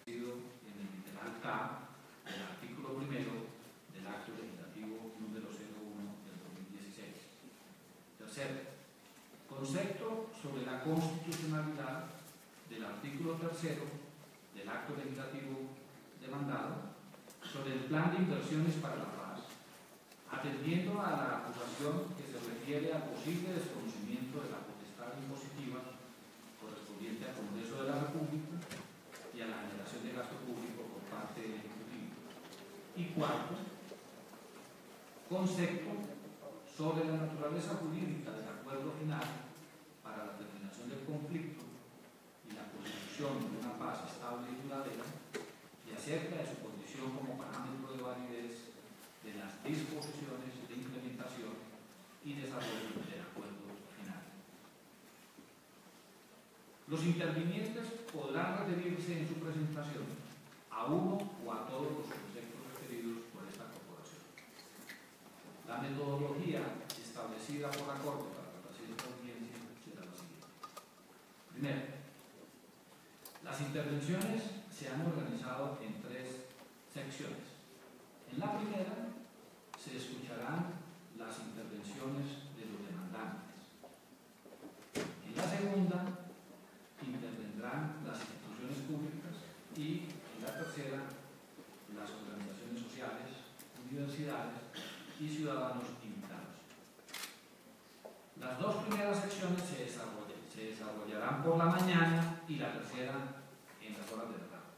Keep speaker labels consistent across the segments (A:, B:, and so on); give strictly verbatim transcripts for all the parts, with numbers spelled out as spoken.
A: en el literal K del artículo primero del acto legislativo número cero uno del dos mil dieciséis. Tercero, concepto sobre la constitucionalidad del artículo tercero del acto legislativo demandado sobre el plan de inversiones para la paz, atendiendo a la acusación que se refiere al posible desconocimiento de la potestad impositiva correspondiente al Congreso de la República y a la generación de gasto público por parte del Ejecutivo. Y cuarto, concepto sobre la naturaleza jurídica del acuerdo final para la terminación del conflicto y la constitución de una paz estable y duradera, y acerca de su condición como parámetro de validez de las disposiciones de implementación y desarrollo del acuerdo final. Los intervinientes podrán referirse en su presentación a uno o a todos los conceptos referidos por esta corporación. La metodología establecida por la Corte para la presente audiencia será la siguiente. Primero, las intervenciones se han organizado en tres secciones. En la primera se escucharán las intervenciones de los demandantes. En la segunda intervendrán las instituciones públicas y en la tercera las organizaciones sociales, universidades y ciudadanos invitados. Las dos primeras secciones se, desarrollan, se desarrollarán por la mañana y la tercera en las horas de la tarde.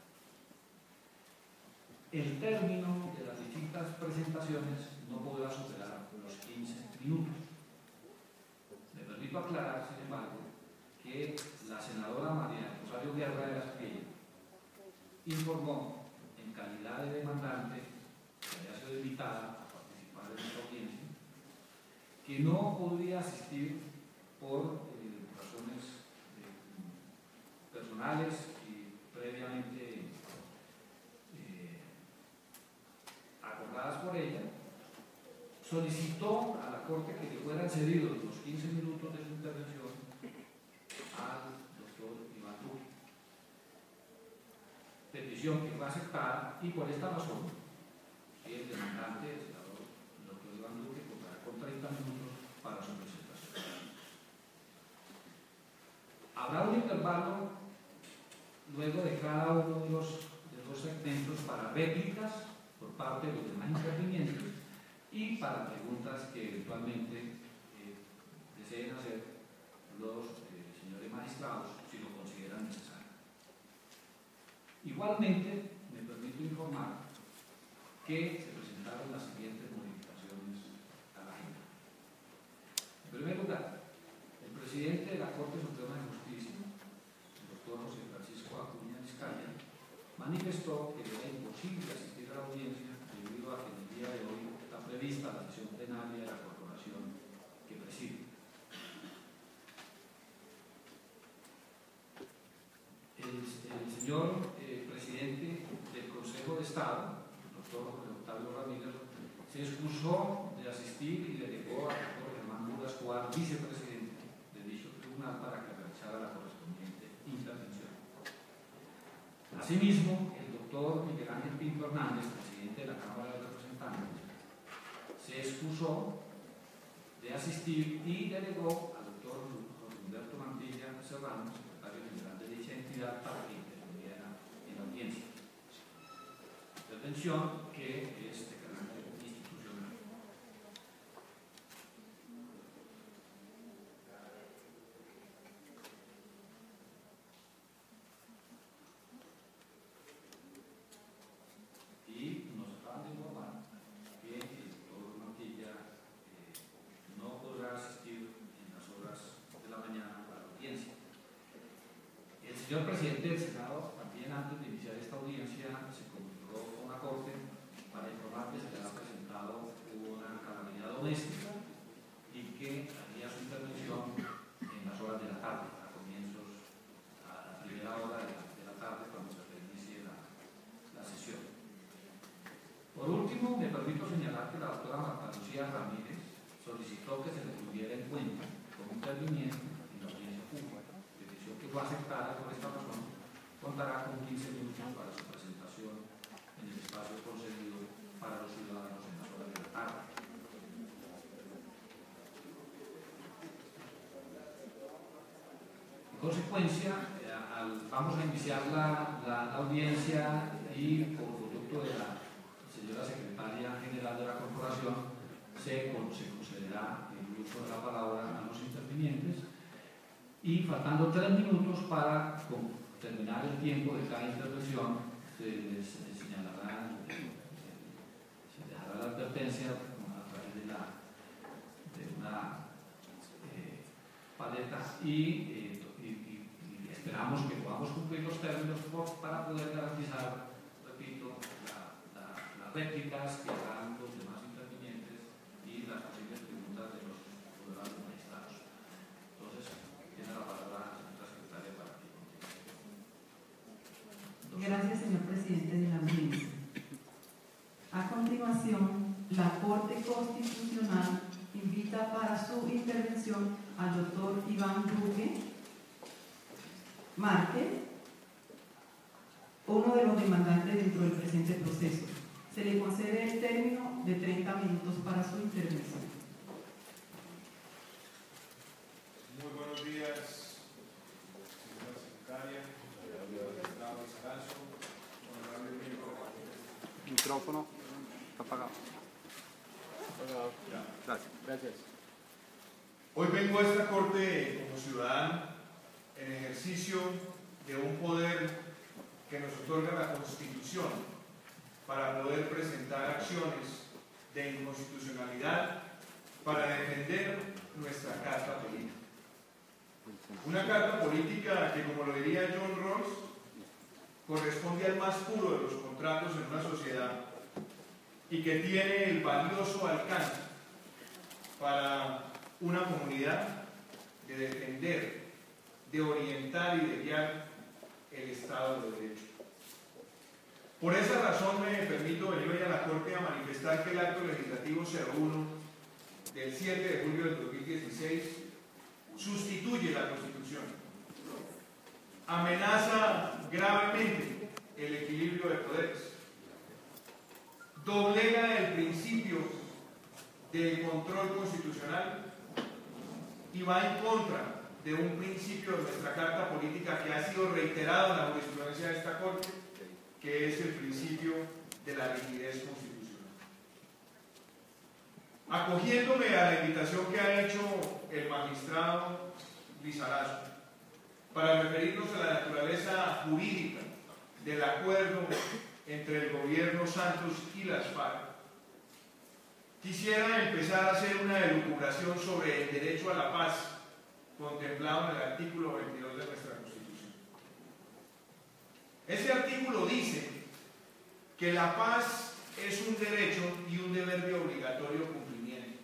A: El término de las distintas presentaciones no podrá superar los quince minutos. Me permito aclarar, sin embargo, que la senadora María Rosario Guerra de la Espriella informó, en calidad de demandante que había sido invitada a participar en esta audiencia, que no podría asistir por eh, razones eh, personales y previamente eh, acordadas por ella. Solicitó a la Corte que le fueran cedidos los quince minutos de su intervención al doctor Iván Duque. Petición que fue aceptada y por esta razón el demandante, el senador doctor Iván Duque, contará con treinta minutos para su presentación. Habrá un intervalo luego de cada uno de los, de los segmentos para réplicas por parte de los demás intervinientes y para preguntas que eventualmente eh, deseen hacer los eh, señores magistrados si lo consideran necesario. Igualmente, me permito informar que se presentaron las siguientes modificaciones a la agenda. En primer lugar, el presidente de la Corte Suprema de Justicia, el doctor José Francisco Acuña Vizcaya, manifestó que era imposible asistir a la audiencia debido a que en el día de hoy está prevista la sesión plenaria de la corporación que preside. El, el señor eh, presidente del Consejo de Estado, el doctor José Octavio Ramírez, se excusó de asistir y delegó al doctor Germán Muro Escobar, vicepresidente de dicho tribunal, para que realizara la correspondiente intervención. Asimismo, el doctor Miguel Ángel Pinto Hernández, presidente de la Cámara de Representantes, se excusó de asistir y delegó al doctor José Humberto Mantilla Serrano, secretario general de dicha entidad, para que interviniera en la audiencia. Intervención que es de carácter institucional. Y nos acaban de informar que el doctor Mantilla eh, no podrá asistir en las horas de la mañana a la audiencia. El señor presidente del Senado, también antes de iniciar esta audiencia, se comunicó con la Corte para informar que se le ha presentado una calamidad doméstica y que haría su intervención en las horas de la tarde, a comienzos, a la primera hora de la, de la tarde, cuando se reinicie la, la sesión. Por último, me permito señalar que la doctora Marta Lucía Ramírez solicitó que se le tuviera en cuenta como interviniente en la audiencia pública, decisión que fue aceptada. Por esta razón contará con quince minutos para su consecuencia, eh, al, vamos a iniciar la, la, la audiencia y por producto de la señora secretaria general de la corporación se, se concederá el uso de la palabra a los intervinientes y faltando tres minutos para con, terminar el tiempo de cada intervención se les señalará, se dejará la advertencia a través de, la, de una eh, paleta y, eh, y, y, y esperamos que podamos cumplir los términos para poder garantizar, repito, la, la, las réplicas que harán los demás intervinientes y las posibles preguntas de los honorables magistrados. Entonces, tiene la palabra la señora secretaria para que continúe.
B: Gracias, señor presidente de la audiencia. A continuación, la Corte Constitucional invita para su intervención al doctor Iván Duque Márquez, uno de los demandantes dentro del presente proceso. Se le concede el término de treinta minutos para su intervención.
C: Muy buenos días, señora secretaria, magistrado Saranzo, honorable miembro.
D: Micrófono está apagado.
C: Apagado.
D: Gracias. Gracias.
C: Hoy vengo a esta corte como ciudadano en ejercicio de un poder que nos otorga la Constitución para poder presentar acciones de inconstitucionalidad para defender nuestra carta política. Una carta política que, como lo diría John Rawls, corresponde al más puro de los contratos en una sociedad y que tiene el valioso alcance para una comunidad de defender, de orientar y de guiar el Estado de Derecho. Por esa razón me permito venir hoy a la Corte a manifestar que el acto legislativo cero uno del siete de julio del dos mil dieciséis sustituye la Constitución, amenaza gravemente el equilibrio de poderes, doblega el principio del control constitucional y va en contra de un principio de nuestra Carta Política que ha sido reiterado en la jurisprudencia de esta Corte, que es el principio de la rigidez constitucional. Acogiéndome a la invitación que ha hecho el magistrado Lizarazo para referirnos a la naturaleza jurídica del acuerdo entre el gobierno Santos y las FARC, quisiera empezar a hacer una elucubración sobre el derecho a la paz contemplado en el artículo veintidós de nuestra Constitución. Ese artículo dice que la paz es un derecho y un deber de obligatorio cumplimiento.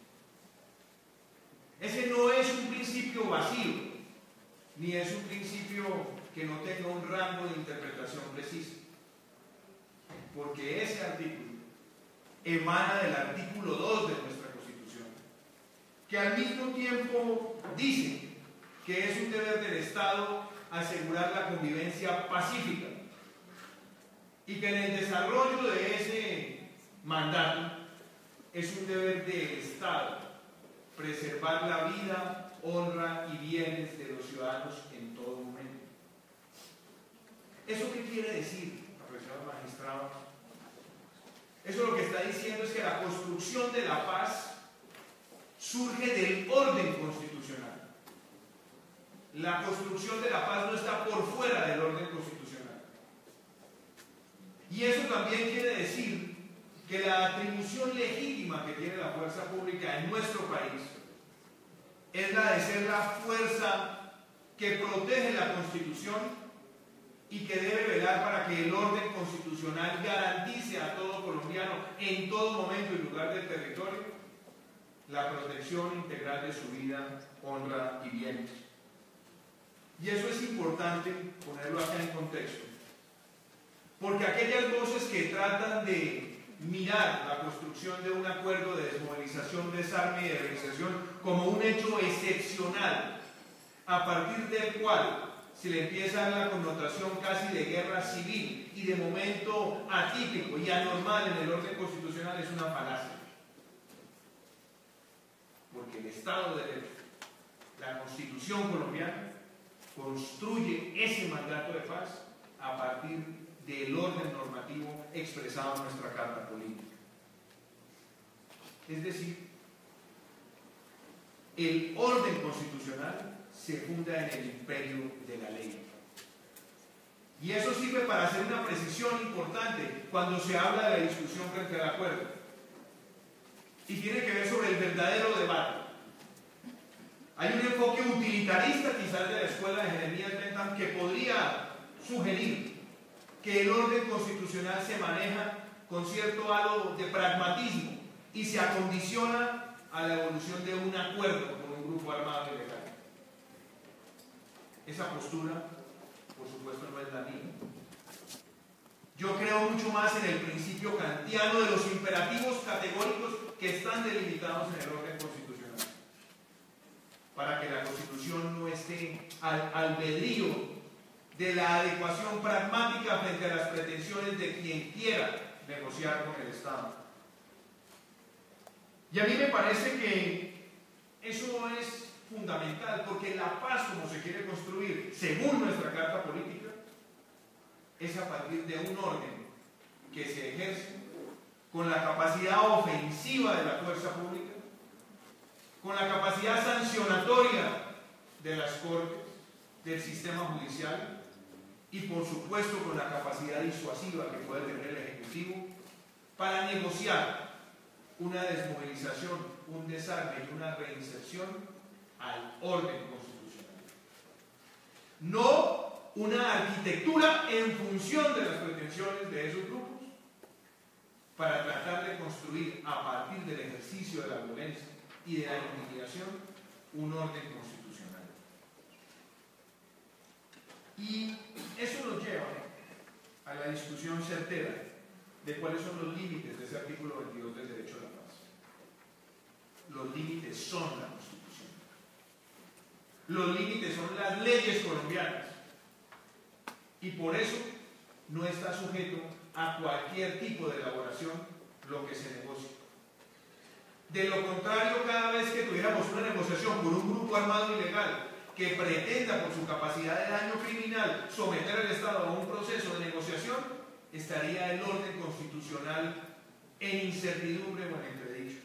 C: Ese no es un principio vacío, ni es un principio que no tenga un rango de interpretación preciso, porque ese artículo emana del artículo dos de nuestra Constitución, que al mismo tiempo dice que es un deber del Estado asegurar la convivencia pacífica y que en el desarrollo de ese mandato es un deber del Estado preservar la vida, honra y bienes de los ciudadanos en todo momento. ¿Eso qué quiere decir, apreciados magistrados? Eso lo que está diciendo es que la construcción de la paz surge del orden constitucional. La construcción de la paz no está por fuera del orden constitucional. Y eso también quiere decir que la atribución legítima que tiene la fuerza pública en nuestro país es la de ser la fuerza que protege la Constitución y que debe velar para que el orden constitucional garantice a todo colombiano en todo momento y lugar del territorio la protección integral de su vida, honra y bienes. Y eso es importante ponerlo acá en contexto, porque aquellas voces que tratan de mirar la construcción de un acuerdo de desmovilización, desarme y de reinserción como un hecho excepcional, a partir del cual se le empieza a dar la connotación casi de guerra civil y de momento atípico y anormal en el orden constitucional, es una falacia. Porque el Estado de Derecho, la Constitución colombiana, construye ese mandato de paz a partir del orden normativo expresado en nuestra Carta Política. Es decir, el orden constitucional se funda en el imperio de la ley. Y eso sirve para hacer una precisión importante cuando se habla de la discusión frente al acuerdo. Y tiene que ver sobre el verdadero debate. Hay un enfoque utilitarista quizás de la escuela de Jeremías Bentham que podría sugerir que el orden constitucional se maneja con cierto halo de pragmatismo y se acondiciona a la evolución de un acuerdo con un grupo armado y legal. Esa postura, por supuesto, no es la mía. Yo creo mucho más en el principio kantiano de los imperativos categóricos que están delimitados en el orden constitucional, para que la Constitución no esté al albedrío de la adecuación pragmática frente a las pretensiones de quien quiera negociar con el Estado. Y a mí me parece que eso es fundamental, porque la paz, como se quiere construir según nuestra Carta Política, es a partir de un orden que se ejerce con la capacidad ofensiva de la fuerza pública, con la capacidad sancionatoria de las Cortes, del sistema judicial y por supuesto con la capacidad disuasiva que puede tener el Ejecutivo para negociar una desmovilización, un desarme y una reinserción al orden constitucional. No una arquitectura en función de las pretensiones de esos grupos para tratar de construir a partir del ejercicio de la violencia y de la intimidación un orden constitucional. Y eso nos lleva a la discusión certera de cuáles son los límites de ese artículo veintidós del derecho a la paz. Los límites son la Constitución. Los límites son las leyes colombianas. Y por eso no está sujeto a cualquier tipo de elaboración lo que se negocie. De lo contrario, cada vez que tuviéramos una negociación con un grupo armado ilegal que pretenda por su capacidad de daño criminal someter al Estado a un proceso de negociación, estaría el orden constitucional en incertidumbre o en entredicho.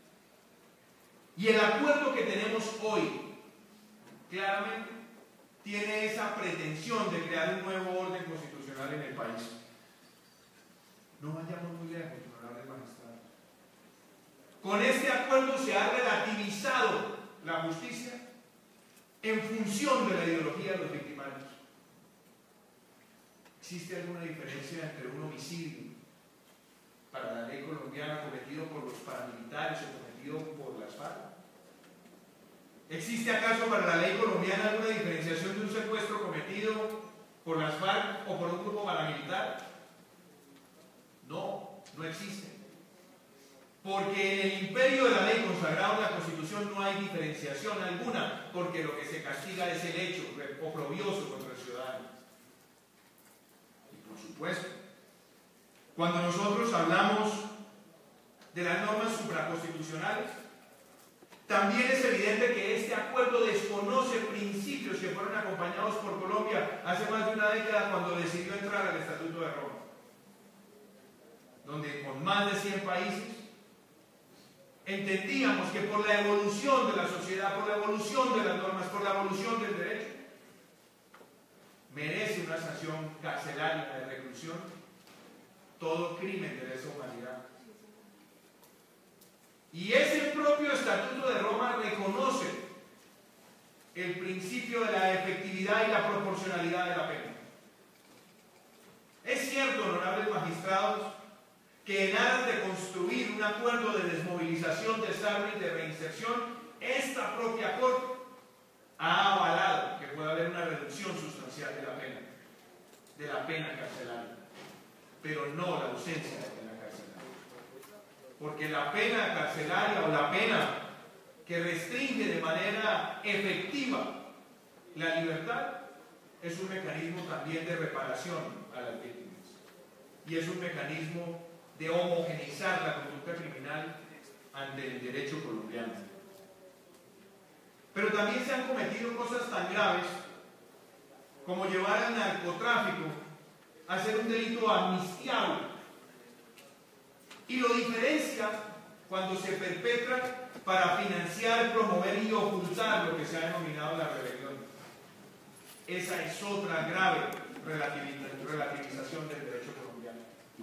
C: Y el acuerdo que tenemos hoy, claramente, tiene esa pretensión de crear un nuevo orden constitucional en el país. No vayamos muy lejos, honorables magistrados. Con este acuerdo se ha relativizado la justicia en función de la ideología de los victimarios. ¿Existe alguna diferencia entre un homicidio para la ley colombiana cometido por los paramilitares o cometido por las FARC? ¿Existe acaso para la ley colombiana alguna diferenciación de un secuestro cometido por las FARC o por un grupo paramilitar? No, no existe. Porque en el imperio de la ley consagrado en la Constitución no hay diferenciación alguna, porque lo que se castiga es el hecho oprobioso contra el ciudadano. Y por supuesto, cuando nosotros hablamos de las normas supraconstitucionales, también es evidente que este acuerdo desconoce principios que fueron acompañados por Colombia hace más de una década cuando decidió entrar al Estatuto de Roma, donde con más de cien países entendíamos que por la evolución de la sociedad, por la evolución de las normas, por la evolución del derecho, merece una sanción carcelaria de reclusión todo crimen de lesa humanidad. Y ese propio Estatuto de Roma reconoce el principio de la efectividad y la proporcionalidad de la pena. Es cierto, honorables magistrados, que en aras de construir un acuerdo de desmovilización, desarme y de reinserción, esta propia Corte ha avalado que puede haber una reducción sustancial de la pena, de la pena carcelaria, pero no la ausencia de pena carcelaria. Porque la pena carcelaria o la pena que restringe de manera efectiva la libertad es un mecanismo también de reparación a las víctimas y es un mecanismo de homogeneizar la conducta criminal ante el derecho colombiano. Pero también se han cometido cosas tan graves como llevar al narcotráfico a ser un delito amnistiable, y lo diferencia cuando se perpetra para financiar, promover y ocultar lo que se ha denominado la rebelión. Esa es otra grave relativización del derecho colombiano.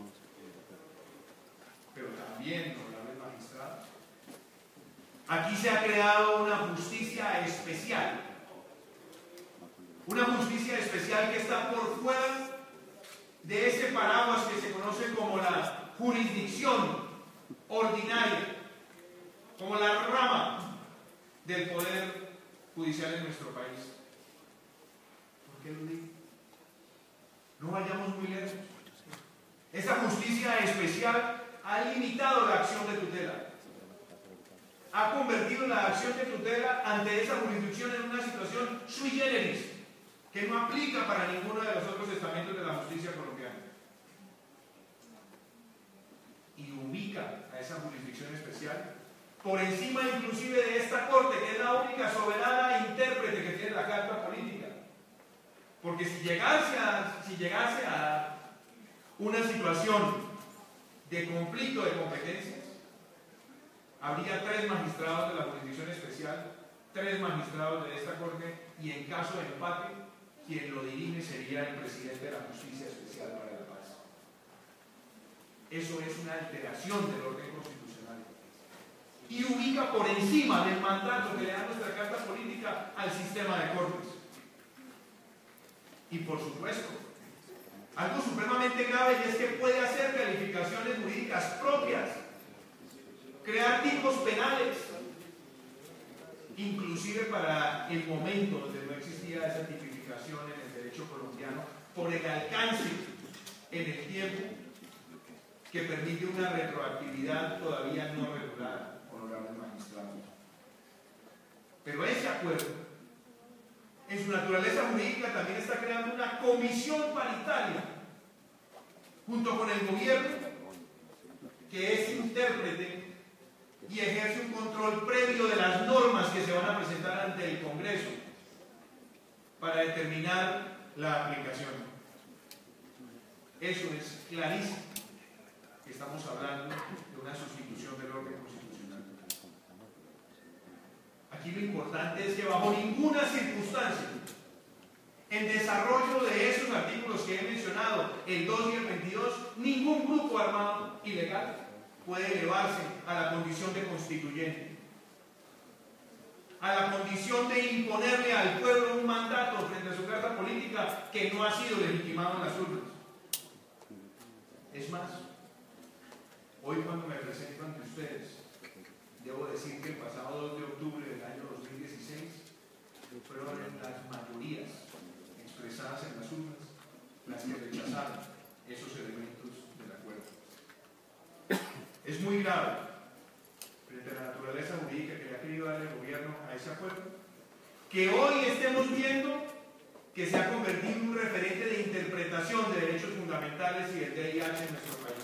C: Pero también, honorables magistrados, aquí se ha creado una justicia especial. Una justicia especial que está por fuera de ese paraguas que se conoce como la jurisdicción ordinaria, como la rama del poder judicial en nuestro país. ¿Por qué lo digo? No vayamos muy lejos. Esa justicia especial ha limitado la acción de tutela. Ha convertido la acción de tutela ante esa jurisdicción en una situación sui generis, que no aplica para ninguno de los otros estamentos de la justicia colombiana. Y ubica a esa jurisdicción especial por encima inclusive de esta Corte, que es la única soberana intérprete que tiene la Carta Política. Porque si llegase a, si llegase a una situación de conflicto de competencias, habría tres magistrados de la jurisdicción especial, tres magistrados de esta Corte, y en caso de empate, quien lo dirige sería el presidente de la Justicia Especial para la Paz. Eso es una alteración del orden constitucional y ubica por encima del mandato que le da nuestra Carta Política al sistema de cortes. Y por supuesto, algo supremamente grave, y es que puede hacer calificaciones jurídicas propias, crear tipos penales, inclusive para el momento donde no existía esa tipificación en el derecho colombiano, por el alcance en el tiempo que permite una retroactividad todavía no regulada, honorables magistrados. Pero ese acuerdo, en su naturaleza jurídica, también está creando una comisión paritaria junto con el gobierno, que es intérprete y ejerce un control previo de las normas que se van a presentar ante el Congreso para determinar la aplicación. Eso es clarísimo, que estamos hablando de una sustitución del orden constitucional. Aquí lo importante es que bajo ninguna circunstancia, en desarrollo de esos artículos que he mencionado, el dos y el veintidós, ningún grupo armado ilegal puede elevarse a la condición de constituyente, a la condición de imponerle al pueblo un mandato frente a su carta política que no ha sido legitimado en las urnas. Es más, hoy cuando me presento ante ustedes, debo decir que el pasado dos de octubre del año dos mil dieciséis fueron las mayorías expresadas en las urnas las que rechazaron esos elementos del acuerdo. Es muy grave, frente a la naturaleza jurídica que le ha querido dar el gobierno a ese acuerdo, que hoy estemos viendo que se ha convertido en un referente de interpretación de derechos fundamentales y del D I H en nuestro país.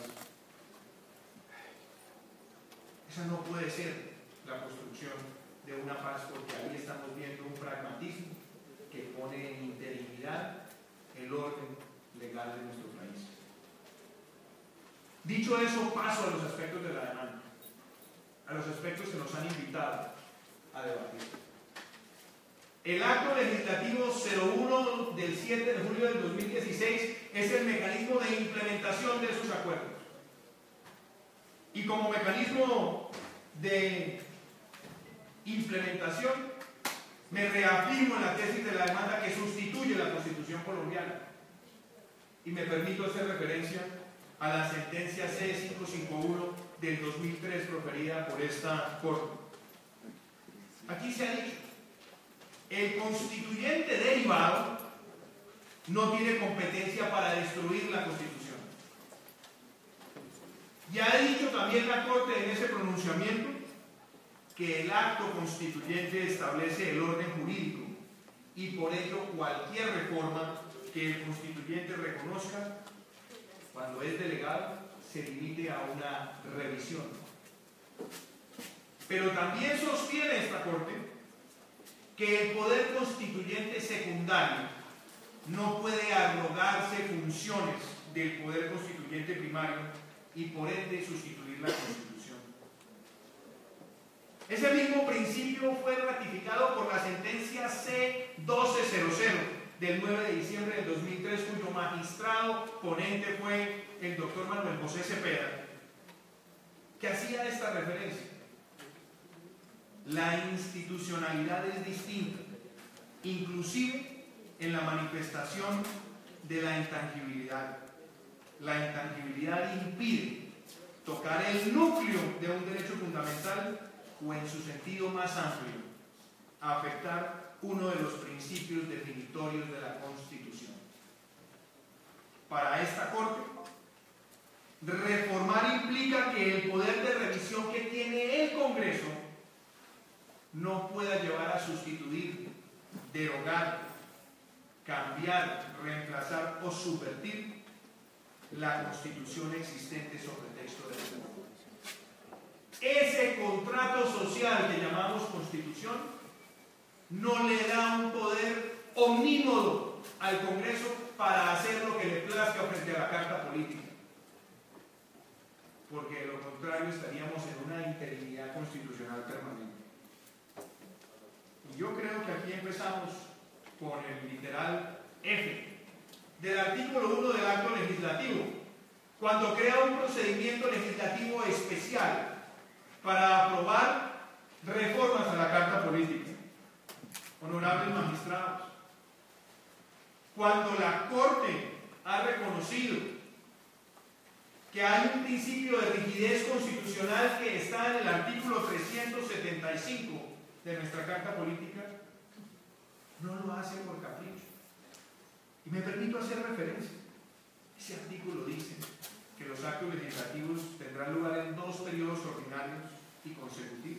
C: Esa no puede ser la construcción de una paz, porque ahí estamos viendo un pragmatismo que pone en interinidad el orden legal de nuestro país. Dicho eso, paso a los aspectos de la demanda, a los aspectos que nos han invitado a debatir. El acto legislativo cero uno del siete de julio del dos mil dieciséis es el mecanismo de implementación de esos acuerdos. Y como mecanismo de implementación, me reafirmo en la tesis de la demanda que sustituye la Constitución colombiana. Y me permito hacer referencia a la sentencia C quinientos cincuenta y uno del dos mil tres proferida por esta Corte. Aquí se ha dicho, el constituyente derivado no tiene competencia para destruir la Constitución. Ya ha dicho también la Corte en ese pronunciamiento que el acto constituyente establece el orden jurídico y por ello cualquier reforma que el constituyente reconozca, cuando es delegado, se limite a una revisión. Pero también sostiene esta Corte que el poder constituyente secundario no puede arrogarse funciones del poder constituyente primario y por ende sustituir la Constitución. Ese mismo principio fue ratificado por la sentencia C doce cero cero del nueve de diciembre del dos mil tres, cuyo magistrado ponente fue el doctor Manuel José Cepeda, que hacía esta referencia. La institucionalidad es distinta, inclusive en la manifestación de la intangibilidad. La intangibilidad impide tocar el núcleo de un derecho fundamental o en su sentido más amplio, afectar uno de los principios definitorios de la Constitución. Para esta Corte, reformar implica que el poder de revisión que tiene el Congreso no pueda llevar a sustituir, derogar, cambiar, reemplazar o subvertir la Constitución existente sobre texto de la ley. Ese contrato social que llamamos Constitución no le da un poder omnímodo al Congreso para hacer lo que le plazca frente a la Carta Política, porque de lo contrario estaríamos en una interinidad constitucional permanente. Y yo creo que aquí empezamos con el literal F del artículo uno del acto legislativo, cuando crea un procedimiento legislativo especial para aprobar reformas a la Carta Política. Honorables magistrados, cuando la Corte ha reconocido que hay un principio de rigidez constitucional que está en el artículo trescientos setenta y cinco de nuestra Carta Política, no lo hace por capricho. Y me permito hacer referencia. Ese artículo dice que los actos legislativos tendrán lugar en dos periodos ordinarios y consecutivos.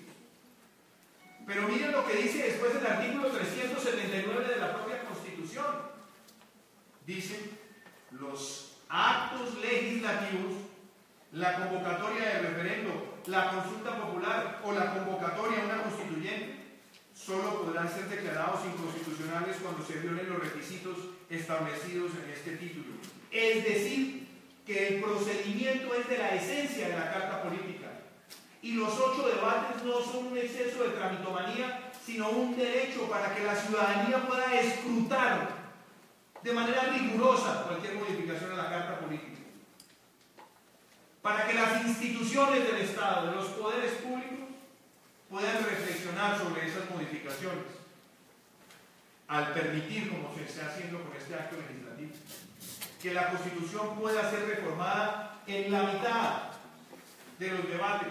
C: Pero miren lo que dice después el artículo trescientos setenta y nueve de la propia Constitución. Dice: los actos legislativos, la convocatoria de referendo, la consulta popular o la convocatoria a una constituyente, solo podrán ser declarados inconstitucionales cuando se violen los requisitos establecidos en este título. Es decir, que el procedimiento es de la esencia de la Carta Política y los ocho debates no son un exceso de tramitomanía, sino un derecho para que la ciudadanía pueda escrutar de manera rigurosa cualquier modificación a la Carta Política, para que las instituciones del Estado, de los poderes públicos, puedan reflexionar sobre esas modificaciones, al permitir, como se está haciendo con este acto legislativo, que la Constitución pueda ser reformada en la mitad de los debates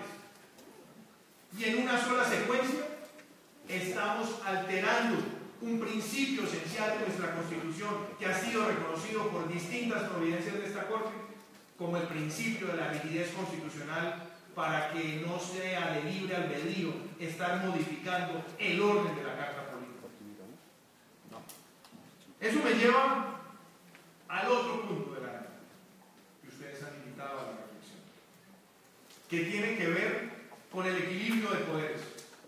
C: y en una sola secuencia. Estamos alterando un principio esencial de nuestra Constitución que ha sido reconocido por distintas providencias de esta Corte como el principio de la rigidez constitucional, para que no sea de libre albedrío estar modificando el orden de la Carta Política. Eso me lleva al otro punto de la ley que ustedes han invitado a la reflexión, que tiene que ver con el equilibrio de poderes.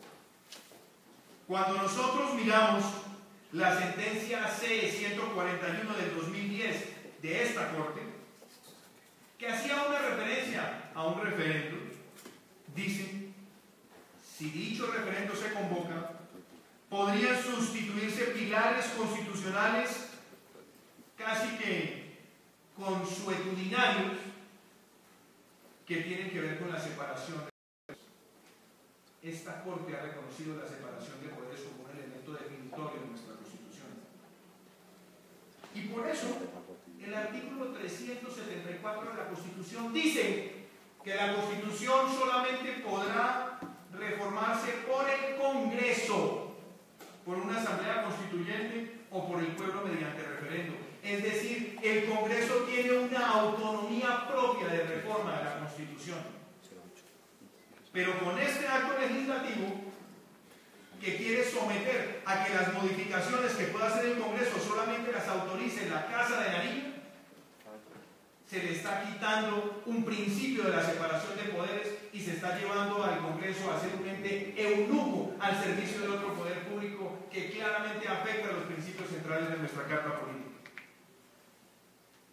C: Cuando nosotros miramos la sentencia C ciento cuarenta y uno del dos mil diez de esta Corte, que hacía una referencia a un referendo, dice: si dicho referendo se convoca, podrían sustituirse pilares constitucionales casi que consuetudinarios que tienen que ver con la separación de poderes. Esta Corte ha reconocido la separación de poderes como un elemento definitorio de nuestra Constitución. Y por eso, el artículo trescientos setenta y cuatro de la Constitución dice que la Constitución solamente podrá reformarse por el Congreso, por una asamblea constituyente o por el pueblo mediante referendo. Es decir, el Congreso tiene una autonomía propia de reforma de la Constitución. Pero con este acto legislativo, que quiere someter a que las modificaciones que pueda hacer el Congreso solamente las autorice la Casa de Nariño, se le está quitando un principio de la separación de poderes y se está llevando al Congreso a ser un ente eunuco al servicio de otro poder público que claramente afecta a los principios centrales de nuestra Carta Política.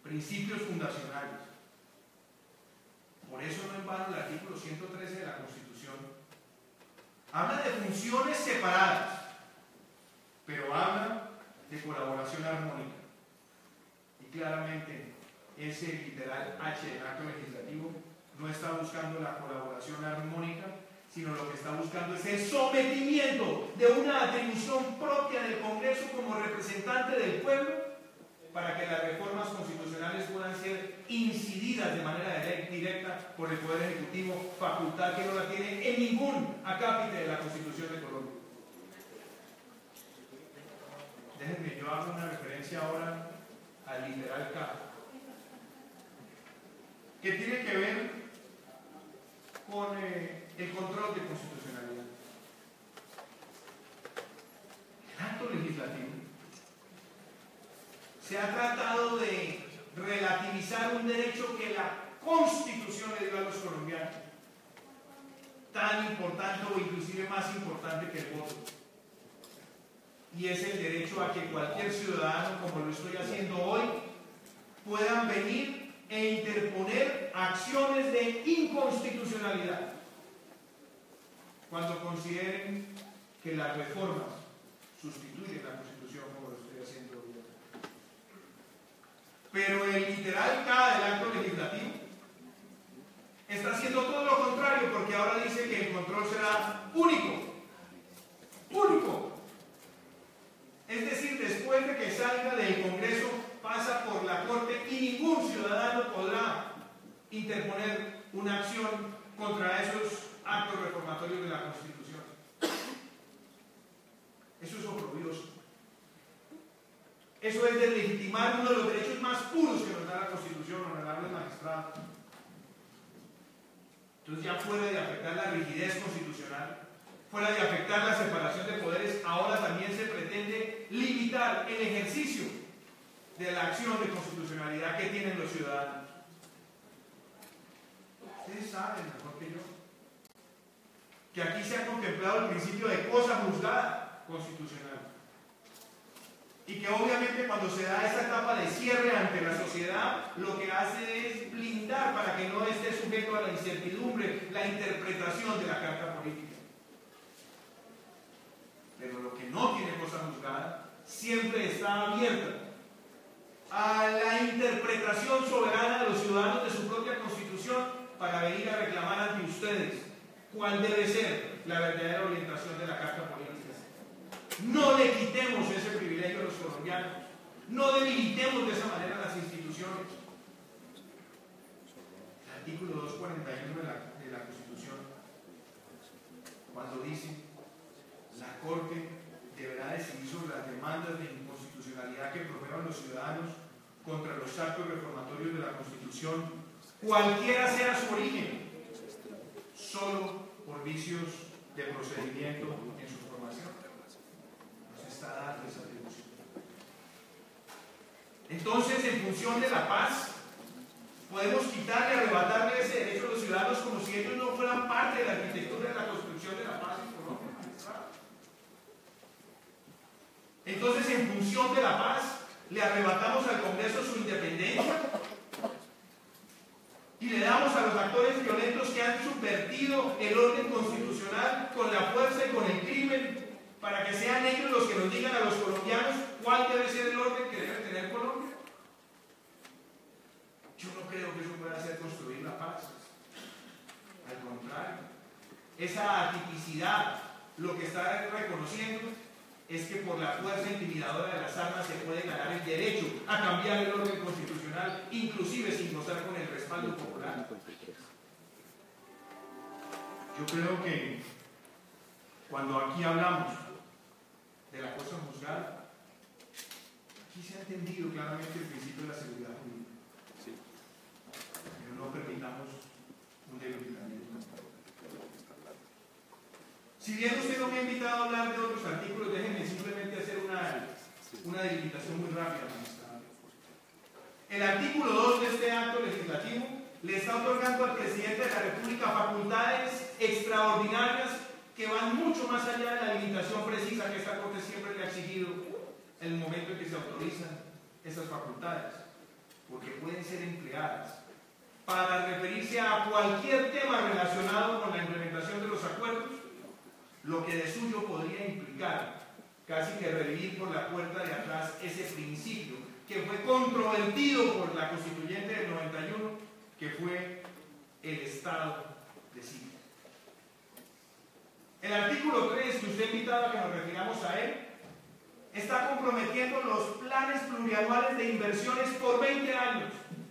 C: principios fundacionales. Por eso no en vano el artículo ciento trece de la Constitución habla de funciones separadas, pero habla de colaboración armónica. Y claramente ese literal H del acto legislativo no está buscando la colaboración armónica, sino lo que está buscando es el sometimiento de una atribución propia del Congreso como representante del pueblo para que las reformas constitucionales puedan ser incididas de manera directa por el Poder Ejecutivo, facultad que no la tiene en ningún acápite de la Constitución de Colombia. Déjenme, yo hago una referencia ahora al literal K, que tiene que ver con eh, el control de constitucionalidad. El acto legislativo se ha tratado de relativizar un derecho que la Constitución le dio a los colombianos, tan importante o inclusive más importante que el voto, y es el derecho a que cualquier ciudadano, como lo estoy haciendo hoy, puedan venir e interponer acciones de inconstitucionalidad cuando consideren que las reformas sustituyen la Constitución, como lo estoy haciendo hoy. Pero el literal K del acto legislativo está haciendo todo lo contrario, porque ahora dice que el control será único. Único. Es decir, después de que salga del Congreso, pasa por la Corte y ningún ciudadano podrá interponer una acción contra esos actos reformatorios de la Constitución. Eso es oprobioso. Eso es deslegitimar uno de los derechos más puros que nos da la Constitución, honorables magistrados. Entonces, ya fuera de afectar la rigidez constitucional, fuera de afectar la separación de poderes, ahora también se pretende limitar el ejercicio de la acción de constitucionalidad que tienen los ciudadanos. Ustedes saben mejor que yo que aquí se ha contemplado el principio de cosa juzgada constitucional, y que obviamente cuando se da esa etapa de cierre ante la sociedad, lo que hace es blindar para que no esté sujeto a la incertidumbre la interpretación de la Carta Política. Pero lo que no tiene cosa juzgada siempre está abierta a la interpretación soberana de los ciudadanos de su propia Constitución para venir a reclamar ante ustedes cuál debe ser la verdadera orientación de la Carta Política. No le quitemos ese privilegio a los colombianos, no debilitemos de esa manera las instituciones. El artículo doscientos cuarenta y uno de la, de la Constitución, cuando dice: la Corte deberá decidir sobre las demandas de inconstitucionalidad que promuevan los ciudadanos contra los actos reformatorios de la Constitución, cualquiera sea su origen, solo por vicios de procedimiento en su formación. Nos está dando esa atribución. Entonces, en función de la paz, podemos quitarle, arrebatarle ese derecho a los ciudadanos como si ellos no fueran parte de la arquitectura de la construcción de la paz en Colombia. Entonces, en función de la paz, le arrebatamos al Congreso su independencia y le damos a los actores violentos que han subvertido el orden constitucional con la fuerza y con el crimen, para que sean ellos los que nos digan a los colombianos cuál debe ser el orden que debe tener Colombia. Yo no creo que eso pueda hacer construir la paz. Al contrario, esa atipicidad lo que está reconociendo es que por la fuerza intimidadora de las armas se puede ganar el derecho a cambiar el orden constitucional, inclusive sin gozar con el respaldo popular. Yo creo que cuando aquí hablamos de la cosa juzgada, aquí se ha entendido claramente el principio de la seguridad jurídica. Sí. Pero no permitamos un debilitamiento. Si bien usted no me ha invitado a hablar de otros artículos, déjenme simplemente hacer una, una delimitación muy rápida. El artículo dos de este acto legislativo le está otorgando al presidente de la República facultades extraordinarias que van mucho más allá de la limitación precisa que esta Corte siempre le ha exigido en el momento en que se autorizan esas facultades. porque pueden ser empleadas para referirse a cualquier tema relacionado con la implementación de los acuerdos, lo que de suyo podría implicar casi que revivir por la puerta de atrás ese principio que fue controvertido por la constituyente del noventa y uno, que fue el estado de sitio. El artículo tres, que usted invitaba a que nos refiramos a él, está comprometiendo los planes plurianuales de inversiones por veinte años.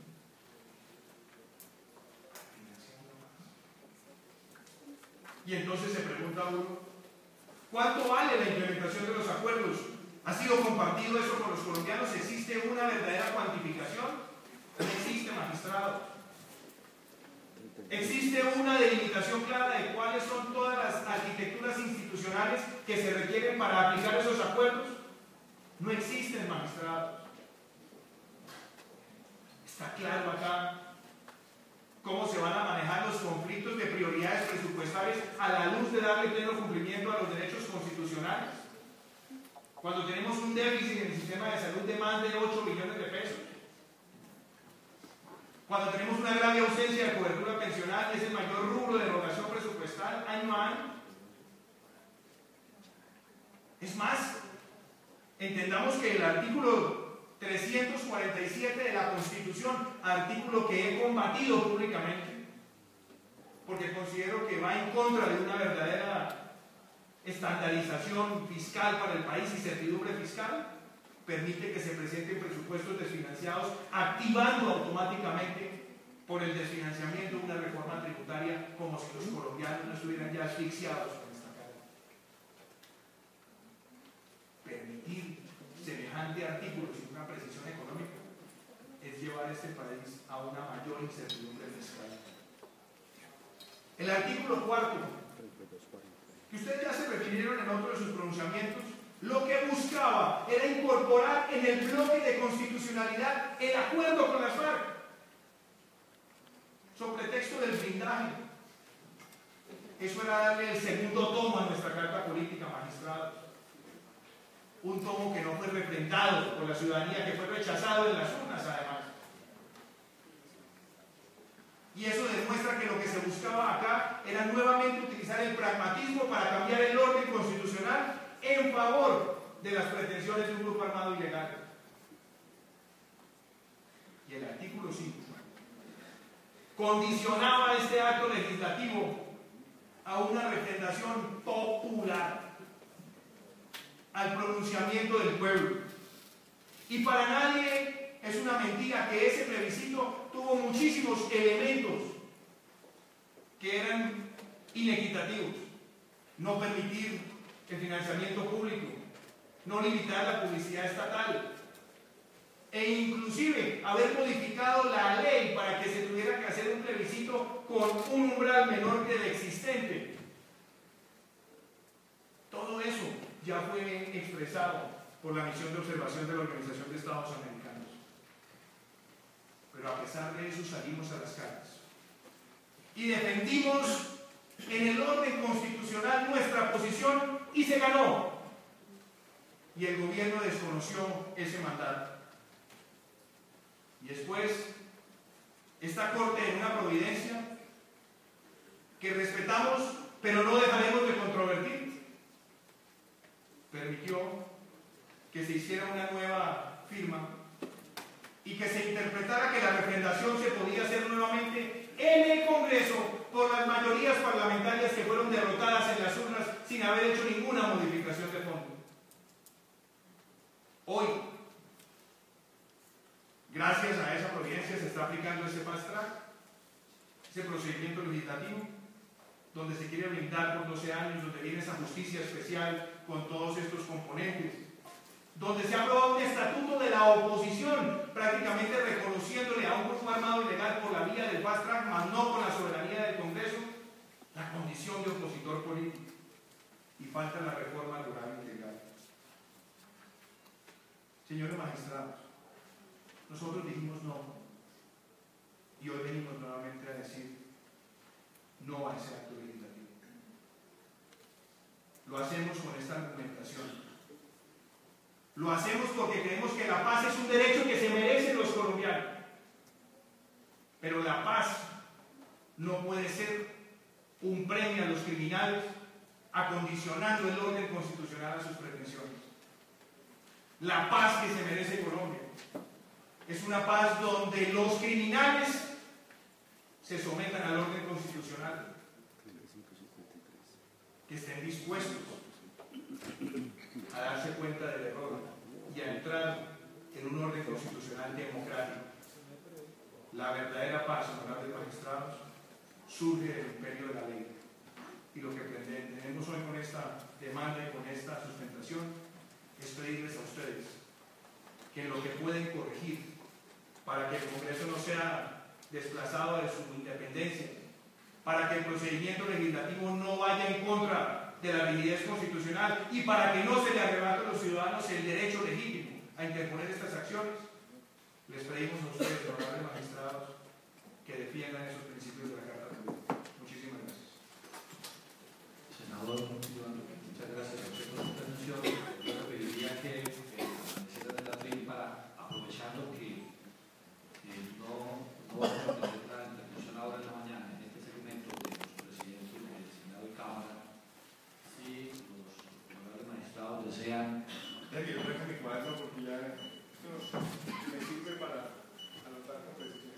C: Y entonces se pregunta uno, ¿cuánto vale la implementación de los acuerdos? ¿Ha sido compartido eso con los colombianos? ¿Existe una verdadera cuantificación? No existe, magistrado. ¿Existe una delimitación clara de cuáles son todas las arquitecturas institucionales que se requieren para aplicar esos acuerdos? No existen, magistrados. Está claro acá cómo se van a manejar los conflictos de prioridades presupuestarias a la luz de darle pleno cumplimiento a los derechos constitucionales. Cuando tenemos un déficit en el sistema de salud de más de ocho billones de pesos. Cuando tenemos una grave ausencia de cobertura pensional y es el mayor rubro de erogación presupuestal año a año. Es más, entendamos que el artículo trescientos cuarenta y siete de la Constitución, artículo que he combatido públicamente, porque considero que va en contra de una verdadera estandarización fiscal para el país y certidumbre fiscal, permite que se presenten presupuestos desfinanciados, activando automáticamente por el desfinanciamiento una reforma tributaria como si los colombianos no estuvieran ya asfixiados con esta carga. Permitir semejante artículo sin una precisión económica es llevar a este país a una mayor incertidumbre fiscal. El artículo cuarto, que ustedes ya se refirieron en otro de sus pronunciamientos, lo que buscaba era incorporar en el bloque de constitucionalidad el acuerdo con las FARC, sobre pretexto del blindaje. Eso era darle el segundo tomo a nuestra carta política, magistrados. Un tomo que no fue refrendado por la ciudadanía, que fue rechazado en las urnas, además. Y eso demuestra que lo que se buscaba acá era nuevamente utilizar el pragmatismo para cambiar el orden constitucional en favor de las pretensiones de un grupo armado ilegal. Y el artículo cinco condicionaba este acto legislativo a una refrendación popular, al pronunciamiento del pueblo. Y para nadie es una mentira que ese plebiscito tuvo muchísimos elementos que eran inequitativos. No permitir el financiamiento público, no limitar la publicidad estatal, e inclusive haber modificado la ley para que se tuviera que hacer un plebiscito con un umbral menor que el existente. Todo eso ya fue expresado por la misión de observación de la Organización de Estados Americanos. Pero a pesar de eso salimos a las calles y defendimos en el orden constitucional nuestra posición y se ganó. Y el gobierno desconoció ese mandato. Y después, esta Corte, en una providencia que respetamos, pero no dejaremos de controvertir, permitió que se hiciera una nueva firma y que se interpretara que la refrendación se podía hacer nuevamente en el Congreso por las mayorías parlamentarias que fueron derrotadas en las urnas sin haber hecho ninguna modificación de fondo. Hoy, gracias a esa providencia, se está aplicando ese fast track, ese procedimiento legislativo, donde se quiere blindar por doce años, donde viene esa justicia especial con todos estos componentes, donde se ha aprobado un estatuto de la oposición, prácticamente reconociéndole a un grupo armado ilegal por la vía del fast track, mas no con la soberanía del Congreso, la condición de opositor político. Y falta la reforma rural integral. Señores magistrados, nosotros dijimos no, y hoy venimos nuevamente a decir no a ese acto legislativo. Lo hacemos con esta argumentación. Lo hacemos porque creemos que la paz es un derecho que se merecen los colombianos. Pero la paz no puede ser un premio a los criminales acondicionando el orden constitucional a sus pretensiones. La paz que se merece Colombia es una paz donde los criminales se sometan al orden constitucional, que estén dispuestos a darse cuenta del error y a entrar en un orden constitucional democrático. La verdadera paz, honorables magistrados, surge del imperio de la ley. Y lo que tenemos hoy con esta demanda y con esta sustentación es pedirles a ustedes que en lo que pueden corregir para que el Congreso no sea desplazado de su independencia, para que el procedimiento legislativo no vaya en contra de la rigidez constitucional y para que no se le arrebate a los ciudadanos el derecho legítimo a interponer estas acciones, les pedimos a ustedes, honorables magistrados, que defiendan esos principios de la Carta Política. Muchísimas gracias.
A: Senador, muchas gracias a usted por su intervención. Yo le pediría que permaneciera en la tribuna para, aprovechando que eh, no, no vamos a tener la intervención ahora en la mañana, en este segmento de los presidentes del Senado y Cámara, si los honorables magistrados desean.
E: Yo traje mi cuaderno porque ya esto me sirve para anotar conversaciones.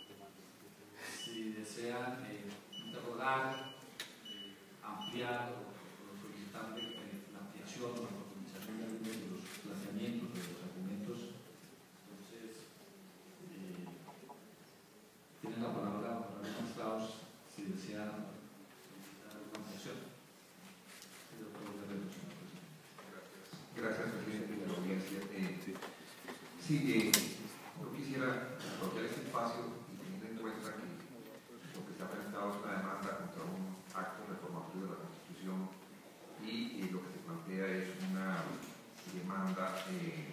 A: Si desean eh, interrogar, eh, ampliar o, o solicitar eh, la ampliación o la profundización de algunos de los planteamientos, de los argumentos, entonces eh, tienen la palabra para los magistrados si desean solicitar alguna ampliación. El doctor Guerrero, señor presidente.
F: Gracias, presidente de la audiencia. Eh, sí, eh, yo quisiera aprovechar este espacio y teniendo en cuenta que lo que se ha presentado es una demanda contra un acto reformatorio de la Constitución y eh, lo que se plantea es una demanda eh,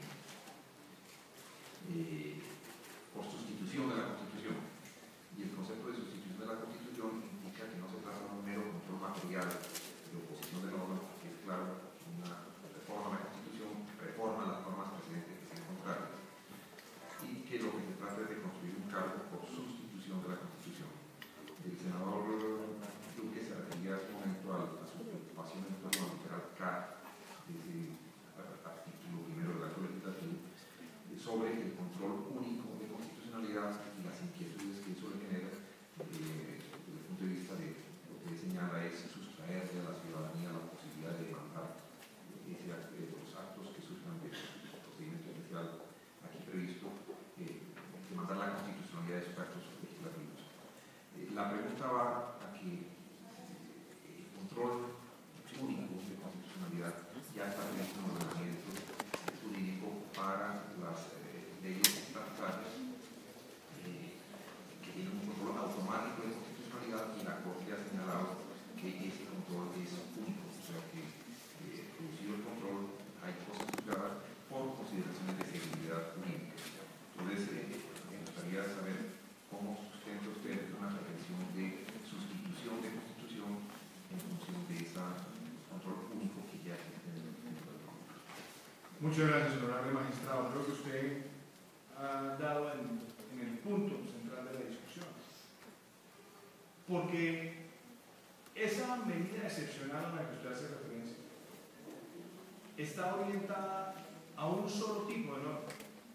F: eh, por sustitución de la Constitución. Y el concepto de sustitución de la Constitución indica que no se trata de un mero control material de oposición de normas, que es claro, una reforma de la Constitución, reforma las normas precedentes que sean contrarias, y que lo que se trata es de construir un cargo por sustitución de la Constitución. El senador Duque se refería hace un momento a, a su preocupación en torno al literal K, desde el artículo primero del acto legislativo, sobre el control único de constitucionalidad y las inquietudes que eso le genera eh, desde el punto de vista de lo que señala es sustraerle a la ciudadanía la posibilidad de demandar ese, eh, los actos que surjan del procedimiento especial aquí previsto, eh, demandar la constitucionalidad de esos actos legislativos. Eh, la pregunta va a que eh, el control único de constitucionalidad ya está previsto en el ordenamiento jurídico para las eh, leyes estatutarias eh, que tienen un control automático de constitucionalidad, y la Corte ha señalado que ese control es único, o sea que eh, producido el control hay cosas juzgadas por consideraciones de seguridad jurídica. Entonces eh, me gustaría saber cómo sustenta usted una pretensión de sustitución de constitución en función de ese control único que ya existe en el Congreso.
C: Muchas gracias, honorable magistrado. Creo que usted ha dado en, en el punto central de la discusión. Porque esa medida excepcional a la que usted hace referencia está orientada a un solo tipo de norma.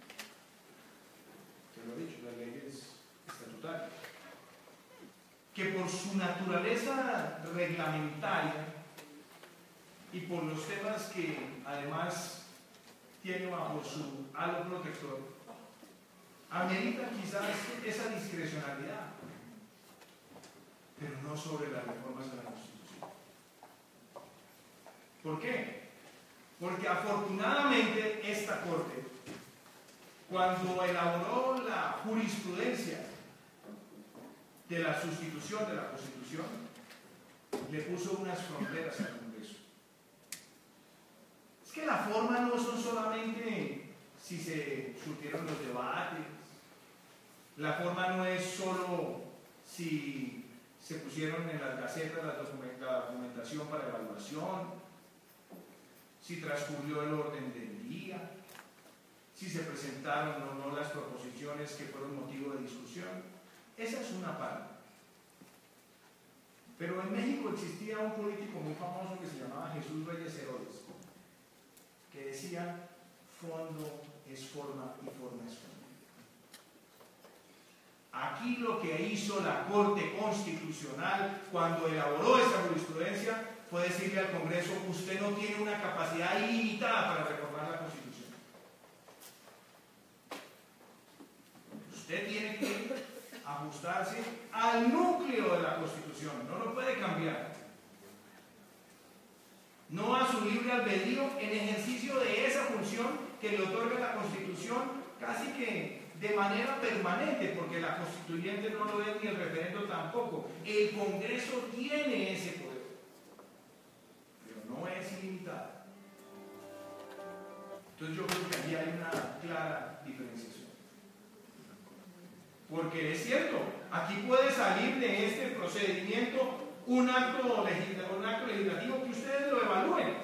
C: Te lo he dicho, las leyes estatutarias, que por su naturaleza reglamentaria y por los temas que además tiene bajo su halo protector, amerita quizás esa discrecionalidad, pero no sobre las reformas de la Constitución. ¿Por qué? Porque afortunadamente esta Corte, cuando elaboró la jurisprudencia de la sustitución de la Constitución, le puso unas fronteras al Congreso. Es que la forma no son solamente si se surgieron los debates, la forma no es solo si se pusieron en las gacetas la documentación para evaluación, si transcurrió el orden del día, si se presentaron o no las proposiciones que fueron motivo de discusión. Esa es una parte. Pero en México existía un político muy famoso que se llamaba Jesús Reyes Herodes, que decía: fondo es forma y forma es fondo. Aquí lo que hizo la Corte Constitucional cuando elaboró esta jurisprudencia fue decirle al Congreso: usted no tiene una capacidad ilimitada para reformar la Constitución. Usted tiene que ajustarse al núcleo de la Constitución, no lo puede cambiar. No a su libre albedrío en ejercicio de esa función que le otorga la Constitución casi que de manera permanente, porque la constituyente no lo es ni el referendo tampoco. El Congreso tiene ese poder, pero no es ilimitado. Entonces yo creo que aquí hay una clara diferenciación. Porque es cierto, aquí puede salir de este procedimiento un acto, legislativo, un acto legislativo que ustedes lo evalúen.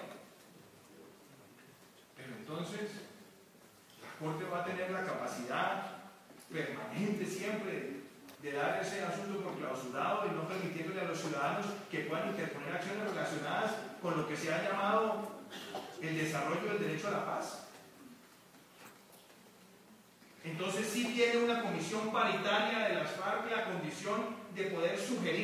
C: Pero entonces la Corte va a tener la capacidad permanente siempre de dar ese asunto por clausurado y no permitiéndole a los ciudadanos que puedan interponer acciones relacionadas con lo que se ha llamado el desarrollo del derecho a la paz. Entonces sí tiene una comisión paritaria de las FARC la condición de poder sugerir.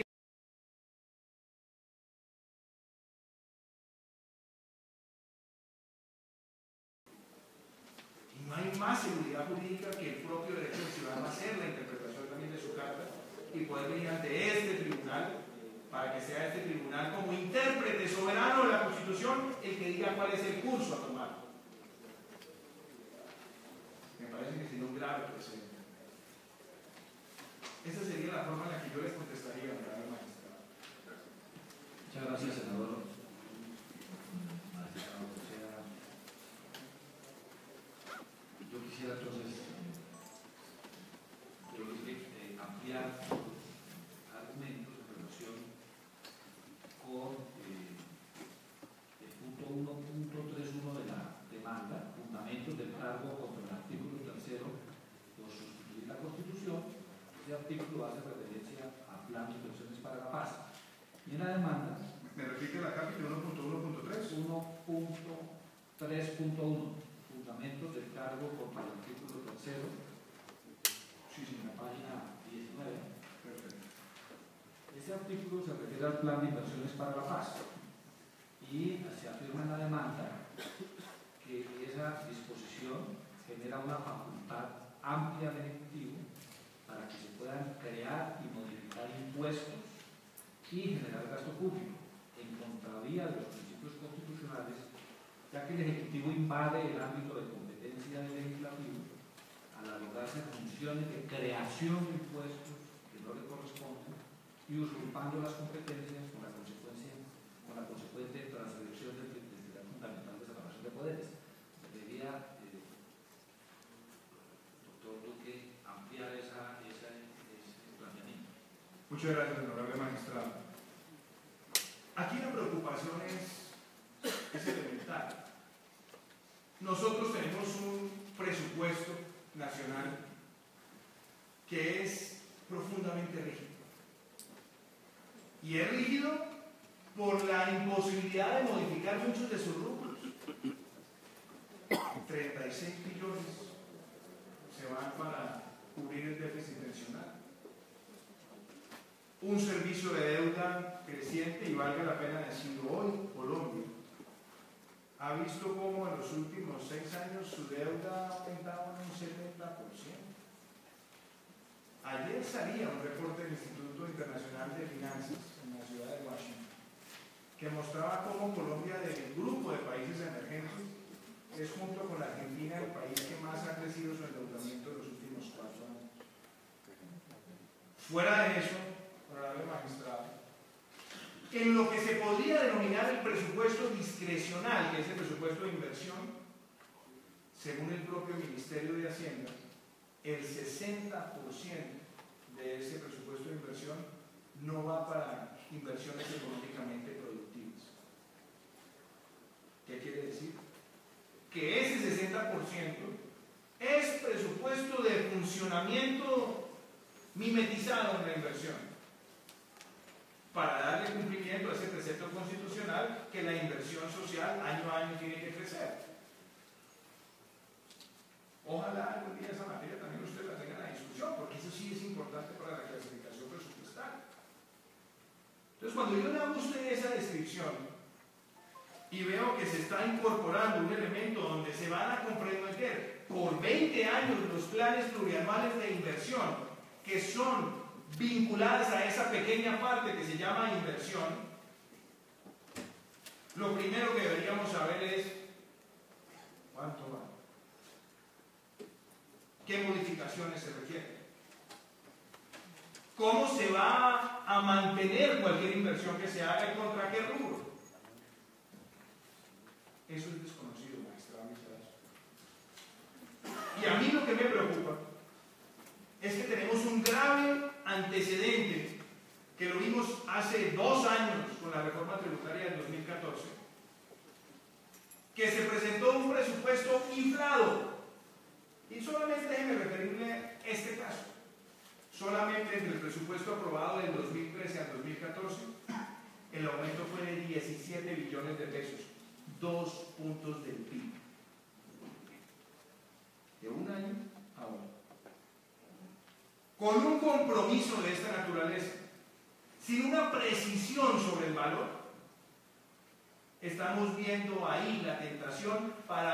C: Y no hay más seguridad jurídica que el propio derecho del ciudadano a hacer la interpretación también de su carta y poder venir ante este tribunal para que sea este tribunal como intérprete soberano de la Constitución el que diga cuál es el curso a tomar. Me parece que sería un grave precedente. Esa sería la forma en la que yo les contestaría, honorable magistrado.
A: Muchas gracias, senador. Yo quisiera entonces yo eh, ampliar argumentos en relación con eh, el punto uno punto treinta y uno de la demanda, fundamentos del cargo contra el artículo tercero por sustituir la Constitución. Este artículo hace referencia a plan de inversiones para la paz. Y en la demanda,
C: ¿me repite la capítulo uno punto uno punto tres?
A: uno punto tres punto uno, fundamentos del cargo contra el artículo tercero,
C: Sí, sí.
A: en la página diecinueve.
C: Perfecto.
A: Este artículo se refiere al plan de inversiones para la paz y se afirma en la demanda que esa disposición genera una facultad amplia del Ejecutivo para que se puedan crear y modificar impuestos y generar gasto público en contravía de los principios constitucionales, ya que el Ejecutivo invade el ámbito de competencia del Legislativo al alocarse funciones de creación de impuestos que no le corresponden y usurpando las competencias con la consecuencia, con la consecuente transgresión del principio fundamental de separación de poderes. Debería, eh, doctor Duque, ampliar esa, esa, ese planteamiento.
C: Muchas gracias, honorable magistrado. Aquí la preocupación es, es elemental. Nosotros tenemos un presupuesto nacional que es profundamente rígido. Y es rígido por la imposibilidad de modificar muchos de sus rubros. treinta y seis billones se van para cubrir el déficit pensional. Un servicio de deuda creciente, y valga la pena decirlo hoy, Colombia ha visto cómo en los últimos seis años su deuda ha aumentado en un setenta por ciento. Ayer salía un reporte del Instituto Internacional de Finanzas en la ciudad de Washington que mostraba cómo Colombia, del grupo de países emergentes, es junto con la Argentina el país que más ha crecido su endeudamiento en los últimos cuatro años. Fuera de eso, honorable magistrado, en lo que se podría denominar el presupuesto discrecional, que es el presupuesto de inversión, según el propio Ministerio de Hacienda, el sesenta por ciento de ese presupuesto de inversión no va para inversiones económicamente productivas. ¿Qué quiere decir? Que ese sesenta por ciento es presupuesto de funcionamiento mimetizado en la inversión, para darle cumplimiento a ese precepto constitucional que la inversión social año a año tiene que crecer. Ojalá algún día esa materia también ustedes la tengan a discusión, porque eso sí es importante para la clasificación presupuestal. Entonces, cuando yo le guste esa descripción y veo que se está incorporando un elemento donde se van a comprometer por veinte años los planes plurianuales de inversión, que son vinculadas a esa pequeña parte que se llama inversión, lo primero que deberíamos saber es cuánto va, qué modificaciones se requieren, cómo se va a mantener cualquier inversión que se haga y contra qué rubro. Eso es desconocido, magistrado Misalas. Y a mí lo que me preocupa es que tenemos un grave antecedente que lo vimos hace dos años con la reforma tributaria del dos mil catorce, que se presentó un presupuesto inflado. Y solamente déjenme referirme a este caso. Solamente entre el presupuesto aprobado del dos mil trece al dos mil catorce, el aumento fue de diecisiete billones de pesos, dos puntos del P I B. De un año a otro. Con un compromiso de esta naturaleza, sin una precisión sobre el valor, estamos viendo ahí la tentación para